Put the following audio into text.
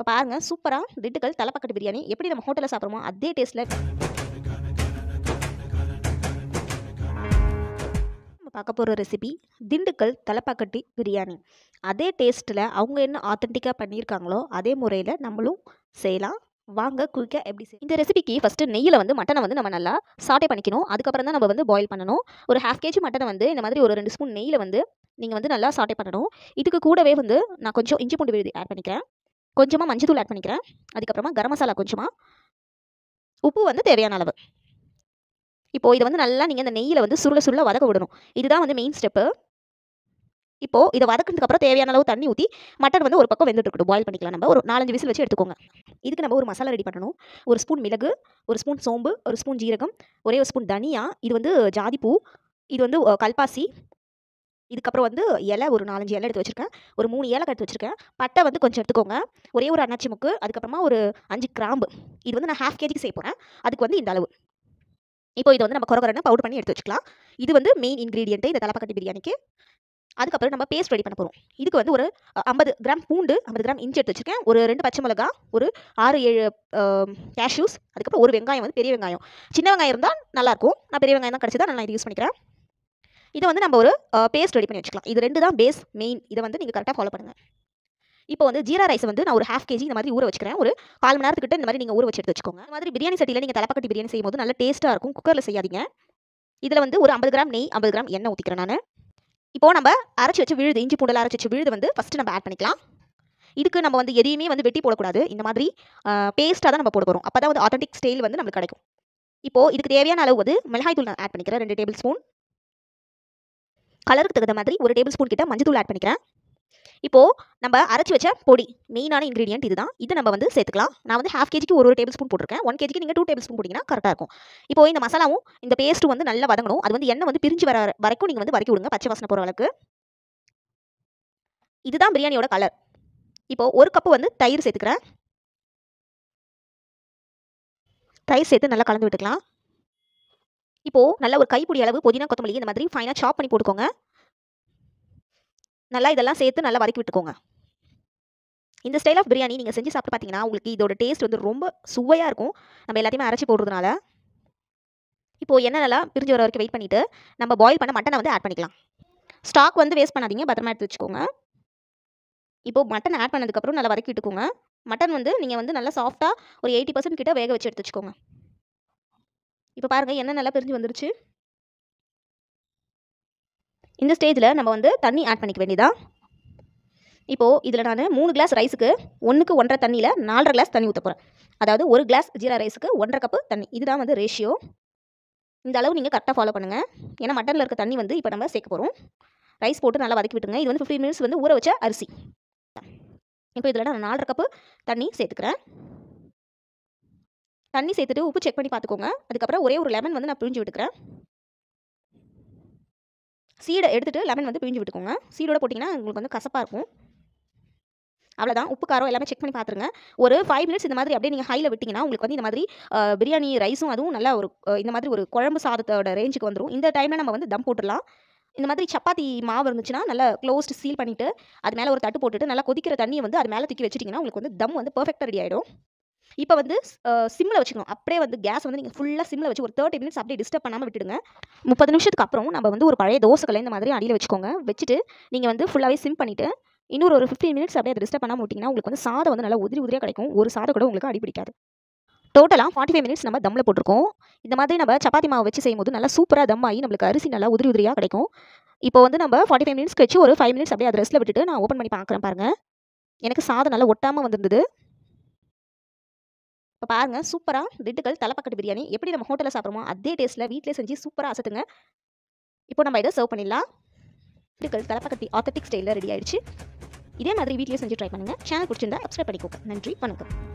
இப்போ பாருங்க சூப்பராக திண்டுக்கல் தலைப்பக்கட்டு பிரியாணி எப்படி நம்ம ஹோட்டலில் சாப்பிட்றோமோ அதே டேஸ்ட்டில் நம்ம பார்க்க போகிற ரெசிபி திண்டுக்கல் தலைப்பக்கட்டி பிரியாணி. அதே டேஸ்ட்டில் அவங்க என்ன ஆத்தென்டிக்காக பண்ணியிருக்காங்களோ அதே முறையில் நம்மளும் செய்யலாம். வாங்க குயிக்காக எப்படி இந்த ரெசிபிக்கு ஃபஸ்ட்டு நெய்யில் வந்து மட்டனை வந்து நம்ம நல்லா சாட்டே பண்ணிக்கணும். அதுக்கப்புறம் தான் நம்ம வந்து பாயில் பண்ணணும். ஒரு 1/2 kg மட்டனை வந்து இந்த மாதிரி ஒரு 2 ஸ்பூன் நெய்யில் வந்து நீங்கள் வந்து நல்லா சாட்டே பண்ணணும். இதுக்கு கூடவே வந்து நான் கொஞ்சம் இஞ்சி பூண்டு விழுது ஆட் பண்ணிக்கிறேன், கொஞ்சமாக மஞ்சள் ஆட் பண்ணிக்கிறேன், அதுக்கப்புறமா கரம் மசாலா கொஞ்சமாக, உப்பு வந்து தேவையான அளவு. இப்போது இதை வந்து நல்லா நீங்கள் இந்த நெய்யில் வந்து சுருள வதக்க விடணும். இதுதான் வந்து மெயின் ஸ்டெப்பு. இப்போது இதை வதக்கினதுக்கு அப்புறம் தேவையான அளவு தண்ணி ஊற்றி மட்டன் வந்து ஒரு பக்கம் வெந்துட்டு இருக்கட்டும். பாயில் பண்ணிக்கலாம். நம்ம ஒரு 4-5 விசில் வச்சு எடுத்துக்கோங்க. இதுக்கு நம்ம ஒரு மசாலா ரெடி பண்ணணும். ஒரு ஸ்பூன் மிளகு, ஒரு ஸ்பூன் சோம்பு, ஒரு ஸ்பூன் ஜீரகம், ஒரே ஒரு ஸ்பூன் தனியா, இது வந்து ஜாதிப்பூ, இது வந்து கல்பாசி, இதுக்கப்புறம் வந்து இலை ஒரு 4-5 இலை எடுத்து வச்சுருக்கேன், ஒரு 3 ஏலக்காய் எடுத்து வச்சுருக்கேன், பட்டை வந்து கொஞ்சம் எடுத்துக்கோங்க, ஒரே ஒரு அன்னாச்சி முக்கு, அதுக்கப்புறமா ஒரு 5 கிராம்பு. இது வந்து நான் 1/2 kgக்கு செய்ய போகிறேன். அதுக்கு வந்து இந்த அளவு. இப்போ இதை வந்து நம்ம கொரகொரன்னு பவுடர் பண்ணி எடுத்து வச்சுக்கலாம். இது வந்து மெயின் இன்க்ரீடியன்ட் இந்த தலைப்பக்கட்டி பிரியாணிக்கு. அதுக்கப்புறம் நம்ம பேஸ்ட் ரெடி பண்ண போகிறோம். இதுக்கு வந்து ஒரு 50 கிராம் பூண்டு, 50 கிராம் இஞ்சி எடுத்து வச்சுருக்கேன், ஒரு 2 பச்சை மிளகா, ஒரு 6-7 கேஷ்யூஸ், அதுக்கப்புறம் ஒரு வெங்காயம் வந்து பெரிய வெங்காயம். சின்ன வெங்காயம் இருந்தால் நல்லாயிருக்கும். நான் பெரிய வெங்காயம் தான் கிடச்சி தான் நான் இது யூஸ் பண்ணிக்கிறேன். இதை வந்து நம்ம ஒரு பேஸ்ட் ரெடி பண்ணி வச்சுக்கலாம். இது 2 தான் பேஸ் மெயின். இதை வந்து நீங்கள் கரெக்டாக ஃபாலோ பண்ணுங்கள். இப்போ வந்து ஜீரா ரைஸ் வந்து நான் ஒரு 1/2 kg இந்த மாதிரி ஊற வச்சுக்கிறேன். ஒரு 1/4 மணி நேரத்துக்கிட்ட இந்த மாதிரி நீங்கள் ஊற வச்சு எடுத்து வச்சுக்கோங்க. இந்த மாதிரி பிரியாணி சட்டியில் நீங்கள் தலைப்பக்கட்டி பிரியாணி செய்யும்போது நல்ல டேஸ்ட்டாக இருக்கும். குக்கரில் செய்யாதீங்க. இதில் வந்து ஒரு 50 கிராம் நெய், 50 கிராம் எண்ணெய் ஊற்றிக்கிறேன் நான். இப்போது நம்ம அரைச்சி வச்சு விழுது, இஞ்சி பூண்டெல்லாம் அரைச்சி வச்சு விழுது வந்து ஃபஸ்ட்டு நம்ம ஆட் பண்ணிக்கலாம். இதுக்கு நம்ம வந்து எதையுமே வந்து வெட்டி போடக்கூடாது. இந்த மாதிரி பேஸ்ட்டாக தான் நம்ம போட போகிறோம். அப்போ தான் வந்து ஆத்தென்டிக் ஸ்டைல் வந்து நம்மளுக்கு கிடைக்கும். இப்போது இதுக்கு தேவையான அளவு வந்து மிளகாய் தூள் நான் ஆட் பண்ணிக்கிறேன், 2 டேபிள் ஸ்பூன். கலருக்கு தகுந்த மாதிரி 1 டேபிள் ஸ்பூன் கிட்ட மஞ்சள் தூள் ஆட் பண்ணிக்கிறேன். இப்போது நம்ம அரைச்சி வச்ச பொடி, மெயினான இன்க்ரீடியன்ட் இதுதான். இதை நம்ம வந்து சேர்த்துக்கலாம். நான் வந்து 1/2 kgக்கு ஒரு டேபிள் ஸ்பூன் போட்டிருக்கேன். 1 kgக்கு நீங்கள் 2 டேபிள் ஸ்பூன் போட்டிங்கன்னா கரெக்டாக இருக்கும். இப்போ இந்த மசாலாவும் இந்த பேஸ்ட்டும் வந்து நல்லா வதங்கணும். அது வந்து எண்ணெய் வந்து பிரிஞ்சு வர வரைக்கும் நீங்கள் வந்து வதக்கி விடுங்க, பச்சை வாசனை போகிற அளவுக்கு. இதுதான் பிரியாணியோட கலர். இப்போது 1 கப்பு வந்து தயிர் சேர்த்துக்கிறேன். தயிர் சேர்த்து நல்லா கலந்து விட்டுக்கலாம். இப்போது நல்ல ஒரு கைப்பிடி அளவு புதினா, கொத்தமல்லி இந்த மாதிரி ஃபைனாக சாப் பண்ணி போட்டுக்கோங்க. நல்லா இதெல்லாம் சேர்த்து நல்லா வதக்கி விட்டுக்கோங்க. இந்த ஸ்டைல் ஆஃப் பிரியாணி நீங்கள் செஞ்சு சாப்பிட்டு பார்த்தீங்கன்னா உங்களுக்கு இதோட டேஸ்ட் வந்து ரொம்ப சுவையாக இருக்கும். நம்ம எல்லாத்தையுமே அரைச்சி போடுறதுனால. இப்போது எண்ணெய் நல்லா பிரிஞ்சு வர வரைக்கும் வெயிட் பண்ணிவிட்டு நம்ம பாயில் பண்ண மட்டனை வந்து ஆட் பண்ணிக்கலாம். ஸ்டாக் வந்து வேஸ்ட் பண்ணாதீங்க, பத்திரமா எடுத்து வச்சுக்கோங்க. இப்போது மட்டன் ஆட் பண்ணதுக்கப்புறம் நல்லா வதக்கி விட்டுக்கோங்க. மட்டன் வந்து நீங்கள் வந்து நல்லா சாஃப்டாக ஒரு 80% கிட்ட வேக வச்சு எடுத்து வச்சுக்கோங்க. இப்போ பாருங்கள் எண்ணெய் நல்லா பிரிஞ்சு வந்துருச்சு. இந்த ஸ்டேஜில் நம்ம வந்து தண்ணி ஆட் பண்ணிக்க வேண்டியதான். இப்போது இதில் நான் 3 கிளாஸ் ரைஸுக்கு 1க்கு 1.5 தண்ணியில் 4.5 கிளாஸ் தண்ணி ஊற்ற போகிறேன். அதாவது 1 கிளாஸ் ஜீரா ரைஸுக்கு 1.5 கப்பு தண்ணி. இதுதான் வந்து ரேஷியோ. இந்த அளவு நீங்கள் கரெக்டாக ஃபாலோ பண்ணுங்கள். ஏன்னா மட்டனில் இருக்க தண்ணி வந்து இப்போ நம்ம சேர்க்க போகிறோம். ரைஸ் போட்டு நல்லா வதக்கி விட்டுருங்க. இது வந்து 15 மினிட்ஸ் வந்து ஊற வச்ச அரிசி. இப்போ இதில் நான் 4.5 கப்பு தண்ணி சேர்த்துக்கிறேன். தண்ணி சேர்த்துட்டு உப்பு செக் பண்ணி பார்த்துக்கோங்க. அதுக்கப்புறம் ஒரே ஒரு லெமன் வந்து நான் பிழிஞ்சு விட்டுக்கிறேன். சீடை எடுத்துகிட்டு லெமன் வந்து பிழிஞ்சு விட்டுக்கோங்க. சீடோட போட்டிங்கன்னா உங்களுக்கு வந்து கசப்பாக இருக்கும். அவ்வளோதான். உப்பு காரம் எல்லாமே செக் பண்ணி பார்த்துருங்க. ஒரு 5 மினிட்ஸ் இந்த மாதிரி அப்படியே நீங்கள் ஹையில் விட்டிங்கன்னா உங்களுக்கு வந்து இந்த மாதிரி பிரியாணி ரைஸும் அதுவும் நல்லா ஒரு இந்த மாதிரி ஒரு குழம்பு சாதத்தோட ரேஞ்சுக்கு வந்துடும். இந்த டைமில் நம்ம வந்து தம் போட்டுடலாம். இந்த மாதிரி சப்பாத்தி மாவு இருந்துச்சுன்னா நல்லா க்ளோஸ்டு சீல் பண்ணிவிட்டு அது மேலே ஒரு தட்டு போட்டுட்டு நல்லா கொதிக்கிற தண்ணியை வந்து அது மேலே தூக்கி வச்சிட்டிங்கன்னா உங்களுக்கு வந்து தம் வந்து பெர்ஃபெக்டாக ரெடி ஆகிடும். இப்போ வந்து சிம்மில் வச்சுக்கணும். அப்படியே வந்து கேஸ் வந்து நீங்கள் ஃபுல்லாக சிம்மில் வச்சு ஒரு 30 மினிட்ஸ் அப்படியே டிஸ்டர்ப் பண்ணாமல் விட்டுடுங்க. 30 நிமிஷத்துக்கு அப்புறம் நம்ம வந்து ஒரு பழைய தோசைக்கல்லை இந்த மாதிரி அடியில் வச்சுக்கோங்க. வச்சுட்டு நீங்கள் வந்து ஃபுல்லாகவே சிம் பண்ணிவிட்டு இன்னொரு ஒரு 15 மினிட்ஸ் அப்படியே அதை டிஸ்டர்ப் பண்ணாமல் விட்டிங்கன்னா உங்களுக்கு வந்து சாதம் வந்து நல்லா உதிரியாக கிடைக்கும். ஒரு சாதம் கூட உங்களுக்கு அடிப்பிடிக்காது. டோட்டலாக 45 மினிட்ஸ் நம்ம தம்மில் போட்டிருக்கோம். இந்த மாதிரி நம்ம சப்பாத்தி மாவு வச்சு செய்யும்போது நல்லா சூப்பராக தம் ஆகி நம்மளுக்கு அரிசி நல்லா உதிரியாக கிடைக்கும். இப்போ வந்து நம்ம 45 மினிட்ஸ் கழிச்சு ஒரு 5 மினிட்ஸ் அப்படியே அதை ரெஸ்ட்டில் விட்டுட்டு நான் ஓப்பன் பண்ணி பார்க்குறேன். பாருங்கள், எனக்கு சாதம் நல்லா ஒட்டாமல் வந்திருந்தது. இப்போ பாருங்கள் சூப்பராக திண்டுக்கல் தலைப்பக்கட்டு பிரியாணி எப்படி நம்ம ஹோட்டலில் சாப்பிட்றோமோ அதே டேஸ்ட்டில் வீட்டிலே செஞ்சு சூப்பராக அசத்துங்க. இப்போ நம்ம இதை சர்வ் பண்ணிடலாம். திண்டுக்கல் தலைப்பக்கட்டி ஆத்தென்டிக் ஸ்டைலில் ரெடி ஆயிடுச்சு. இதே மாதிரி வீட்டிலே செஞ்சு ட்ரை பண்ணுங்கள். சேனல் பிடிச்சிருந்தா சப்ஸ்கிரைப் பண்ணிக்கோங்க. நன்றி, வணக்கம்.